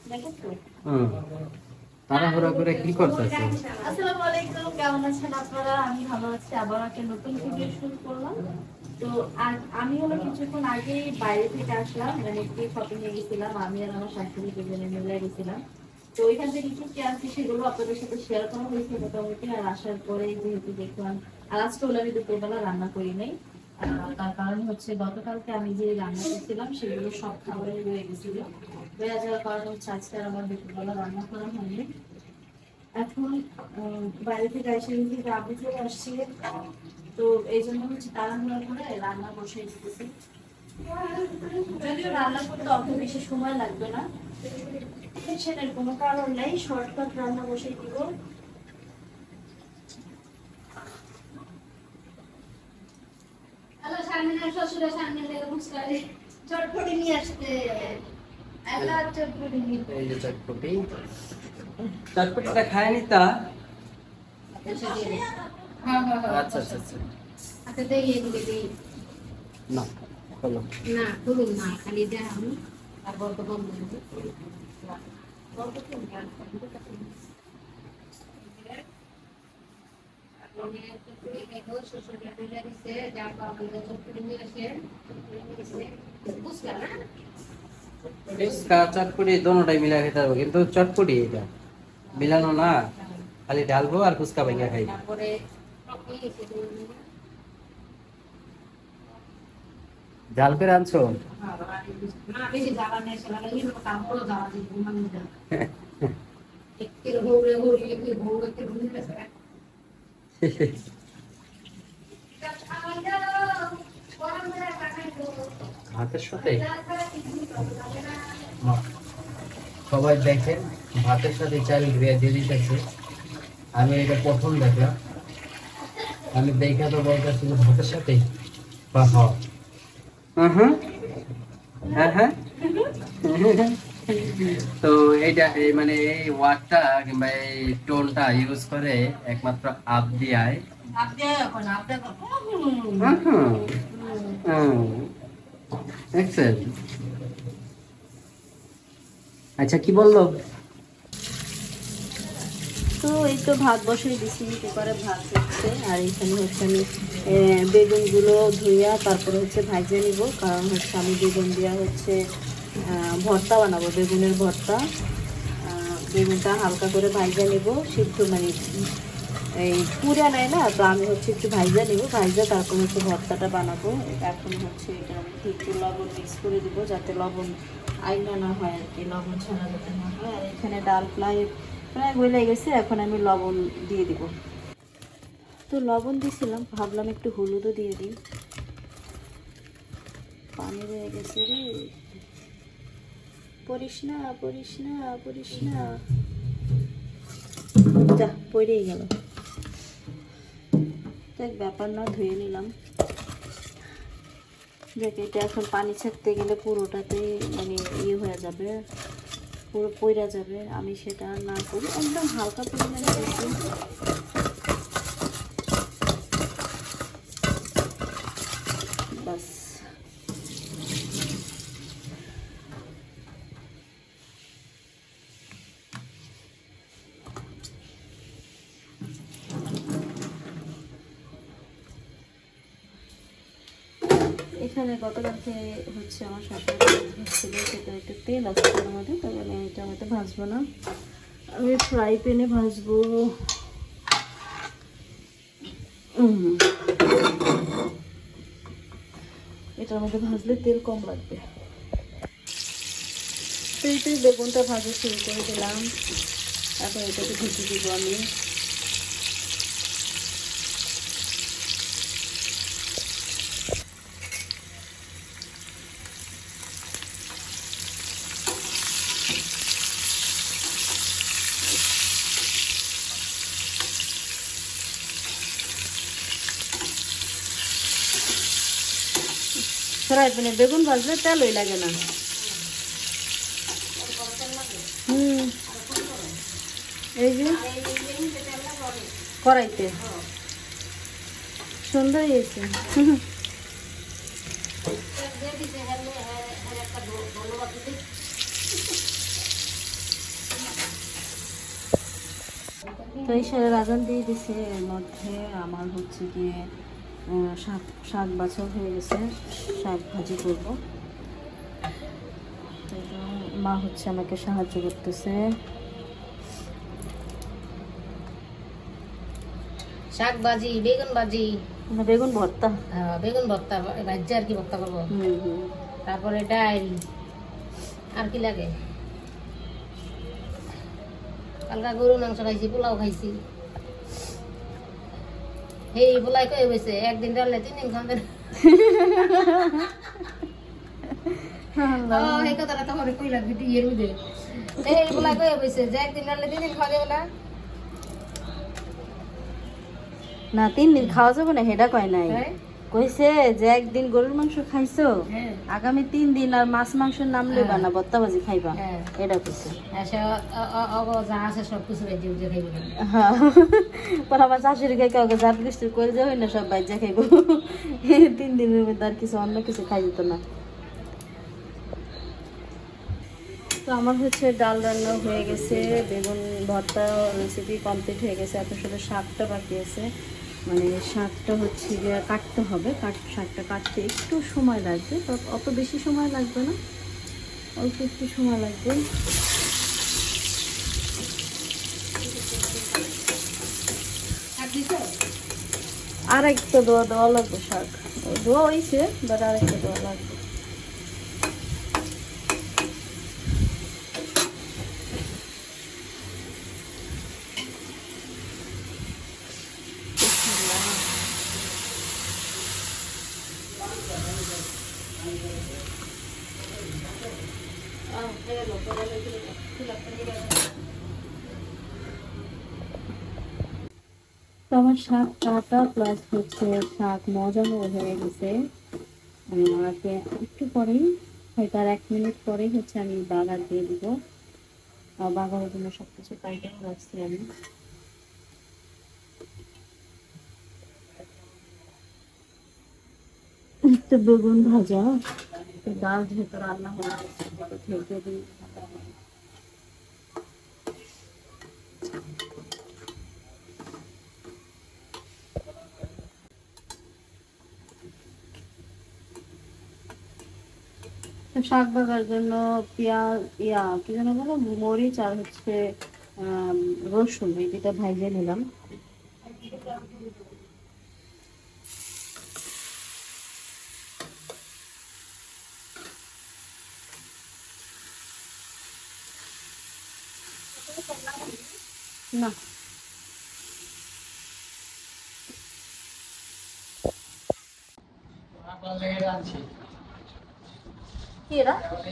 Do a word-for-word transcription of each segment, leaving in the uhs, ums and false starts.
হুম তাড়াহুড়া করে কি করতেছে? আসসালামু আলাইকুম, কেমন আছেন আপনারা? আমি ভালো আছি। আবার একটা নতুন ভিডিও শুরু করলাম। তো আমি হলো কিছুক্ষণ আগে বাইরে থেকে আসলাম, মানে একটু শপিং এ গেছিলাম। আমি আর আমার শাশুড়ি দুজনে মিলে গেছিলাম। তো ওইখান থেকে কি কি আনছি সেগুলো আপনাদের সাথে শেয়ার করা হয়েছে মোটামুটি। আর আসার পরে যেহেতু দেখলাম, আর আজকে হলো আমি দুপুরবেলা রান্না করি নাই। তার কারণ হচ্ছে গতকালকে আমি যে রান্না করছিলাম সেগুলো সব খাবারই রয়ে গেছিল। রয়ে যাওয়ার কারণে হচ্ছে আজকে আর আমার দুপুরবেলা রান্না করা হয়নি। এখন বাইরে থেকে এসে থেকে আপনি চলে আসছি, তো এই জন্য হচ্ছে তাড়াহুড়া করে রান্না বসিয়ে দিতেছি। যদিও রান্না করতে অত বেশি সময় লাগবে না, সেটার কোনো কারণ নেই, শর্টকাট রান্না বসিয়ে দিব। শ্বশুরের সামনে চটপটি নিয়ে আসতে চটপটি চটপটিটা খায়নি তা? আচ্ছা আচ্ছা আচ্ছা না হলো না বলুন না, খালি দেখাম আর গল্প বলবো। চটপটি দোনোটাই মিলা খেতে হবে, কিন্তু চটপটি এটা মিলানো না, খালি ডালবো আর ফুচকা ভাঙা খাই। জাল করে আনছো? ভাতের সাথে সবাই দেখেন ভাতের সাথে চাল দিয়ে দিতেছে। আমি এটা প্রথম দেখলাম, আমি দেখা তো বলতেছি ভাতের সাথে হ্যাঁ হ্যাঁ। তো এইটা এই মানে এই ওয়ার্ডটা কিংবা এই টোনটা ইউজ করে একমাত্র আবদিয়ায়। আচ্ছা কি বললো? তো এই তো ভাত বসিয়ে দিছি, কুকারে ভাত হচ্ছে। আর এখানে হচ্ছে আমি বেগুনগুলো ধুইয়া তারপরে হচ্ছে ভাজে নিব, কারণ হচ্ছে আমি বেগুন দিয়া হচ্ছে ভর্তা বানাবো, বেগুনের ভর্তা। বেগুনটা হালকা করে ভাজা নিব, সিদ্ধ মানে এই পুরা নেয় না, তো আমি হচ্ছে একটু ভাজা নিব, ভাজা তারপর হচ্ছে ভর্তাটা বানাবো। এখন হচ্ছে এটা আমি একটু লবণ মিক্স করে দিব, যাতে লবণ আইনা না হয় আর কি, লবণ ছাড়া যাতে না হয়। আর এখানে ডাল প্রায় প্রায় গলে গেছে, এখন আমি লবণ দিয়ে দিব। তো লবণ দিয়েছিলাম, ভাবলাম একটু হলুদও দিয়ে দিই। পানি রয়ে গেছে রে, পড়িস না পড়িস না পড়িস না, যা পড়েই গেল। দেখ ব্যাপার না, ধুয়ে নিলাম। দেখ এটা এখন পানি ছাড়তে গেলে পুরোটাতেই মানে ইয়ে হয়ে যাবে, পুরো পইরা যাবে। আমি সেটা না করি, একদম হালকা পরিমাণে দিচ্ছি। বাস এখানে গতকালকে হচ্ছে আমার শাশুড়ি ছিল, সেটা একটু তেল আছে তার মধ্যে, তবে আমি এটা হয়তো ভাজবো না, আমি ফ্রাই প্যানে ভাজবো। এটার মধ্যে ভাজলে তেল কম লাগবে। তো এইটাই বেগুনটা ভাজা শুরু করে দিলাম, এখন এটাকে ঢেকে দিব আমি। ফ্রাই প্যানে বেগুন ভাজলে তেলই লাগে না। হুম এই যে কড়াইতে সুন্দর হয়েছে। তো এই সাথে রাজন দিয়ে দিছে। এর মধ্যে আমার হচ্ছে গিয়ে আহ, শাক শাক বাছা হয়ে গেছে, শাক ভাজি করবো। তো এটা মা হচ্ছে আমাকে সাহায্য করতেছে। শাক ভাজি, বেগুন ভাজি, না, বেগুন ভর্তা। আহ, বেগুন ভর্তা ভাজি আর কি ভর্তা করবো। হুম হুম তারপরে ডাল, আর কি লাগে, কালকা গরু মাংস খাইছি, পোলাও খাইছি। এই পোলাই কয়ে বসে একদিন ডাললে তিন দিন খান। এই কথাটা তোমার কই লাগবে ইয়ের মধ্যে। এই পোলাই কয়ে বসে যে একদিন ডাললে তিন দিন খাওয়া যাবে না। না, তিন দিন খাওয়া যাবে না সেটা কয় নাই, হ্যাঁ? কইছে যে একদিন গরুর মাংস খাইছো, হ্যাঁ। আগামী তিন দিন আর মাছ মাংস নাম লইবা না, ভর্তা ভাজি খাইবা, হ্যাঁ। এটা কইছে। আচ্ছা, অ- অ- অ- যা আছে সব কিছু ভেজে ভেজে খাইবে না। হ্যাঁ, পর আমার শাশুড়ি কে কাউকে জাত গোষ্ঠীর করে যাবে না, সব বাইজা খাইব। তিন দিনের মধ্যে আর কিছু অন্য কিছু খাই যেত না। তো আমার হচ্ছে ডাল রান্না হয়ে গেছে, বেগুন ভর্তা রেসিপি কমপ্লিট হয়ে গেছে। এখন শুধু শাকটা বাকি আছে, মানে শাকটা হচ্ছে গিয়ে কাটতে হবে। কাট শাকটা কাটতে একটু সময় লাগবে, তবে অত বেশি সময় লাগবে না, অল্প একটু সময় লাগবে। আর একটা দোয়া দেওয়া লাগবে, শাক দোয়া হয়েছে, বাট আর একটা দোয়া লাগবে। তো আমার শাক কাটা প্লাস হচ্ছে শাক মজানো হয়ে গেছে। আমি আমাকে একটু পরেই, হয়তো আর এক মিনিট পরেই হচ্ছে আমি বাগার দিয়ে দিব। আর বাগারের জন্য সবকিছু কাইটে রাখছি আমি। একটু বেগুন ভাজা, একটু ডাল যেহেতু রান্না হয়ে গেছে, ঢেকে দিই। তো শাক ভাজার জন্য পেঁয়াজ, ইয়া কি যেন বলো, মরিচ আর হচ্ছে আহ রসুন, এই দুটা ভাইজে নিলাম। না, কি এরা?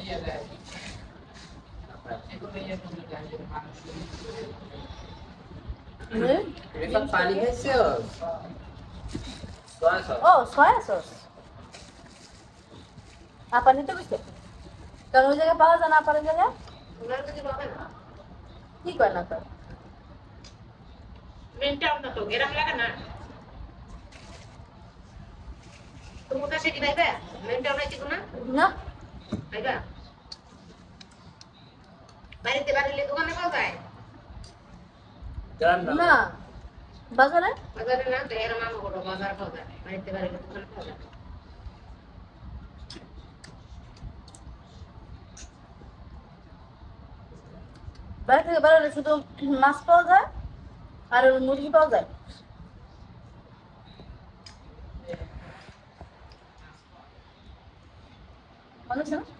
পানি খাইছো? ও, সয়া সস। আপা নিতে বুঝতে, কারণ ওই জায়গায় পাওয়া যায় না, আপার জায়গায় কি করে না তো? তোমার কাছে কি ভাইবে মেনটা বানাইতে না? না, ভাইবা বাড়িতে বাড়িলে দোকানে পাওয়া যায় না, বাজারে বাজারে না, তো এর মামা বড় বাজার পাওয়া যায়, বাড়িতে বাড়িলে দোকানে পাওয়া যায়। বাইরে থেকে বেরোলে শুধু মাছ পাওয়া যায় আর মুরগি পাওয়া যায়। মনে হচ্ছে না?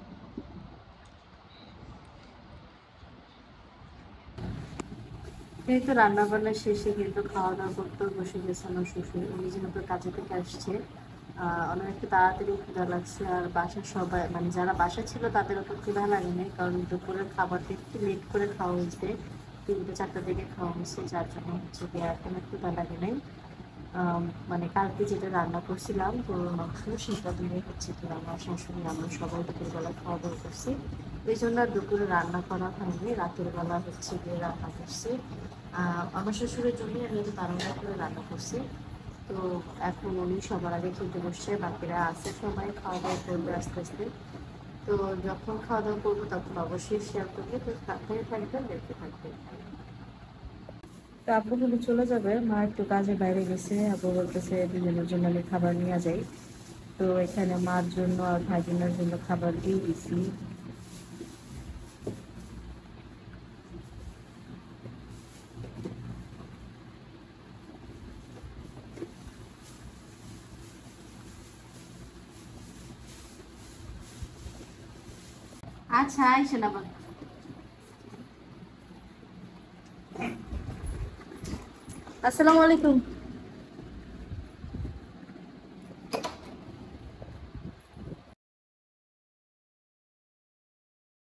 এই তো রান্না বান্না শেষে কিন্তু খাওয়া দাওয়া করতে বসে গেছে আমার শ্বশুর। উনি যেহেতু কাজে থেকে আসছে, আহ অনেক একটু তাড়াতাড়ি ক্ষুধা লাগছে। আর বাসার সবাই, মানে যারা বাসা ছিল তাদের অত ক্ষুধা লাগেনি, কারণ দুপুরের খাবারটা একটু লেট করে খাওয়া হয়েছে, তিনটে চারটা থেকে খাওয়া হয়েছে, যার জন্য হচ্ছে কি এখন ক্ষুধা লাগে নাই। আম, মানে কালকে যেটা রান্না করছিলাম গরুর মাংস, সেটা দিয়ে হচ্ছে কি আমার শাশুড়ি আমরা সবাই দুপুরবেলা খাওয়া দাওয়া করছি। এই জন্য আর দুপুরে রান্না করা হয়নি, রাতের বেলা হচ্ছে গিয়ে রান্না করছি। আহ আমার শ্বশুরের জন্য আমি একটু তাড়াহুড়া করে রান্না করছি। তো এখন উনি সবার আগে খেতে বসছে, বাকিরা আছে সবাই খাওয়া দাওয়া করবে আস্তে আস্তে। তো যখন খাওয়া দাওয়া করবো তখন অবশ্যই শেয়ার করবে, তো সাথে থাকবে, দেখতে থাকবে। তো আব্বু হলে চলে যাবে, মা একটু কাজে বাইরে গেছে, আব্বু বলতেছে দুজনের জন্য আমি খাবার নিয়ে যাই। তো এখানে মার জন্য আর ভাগিনার জন্য খাবার দিয়ে দিছি। আচ্ছা আইসেন আবার। আসসালামু আলাইকুম।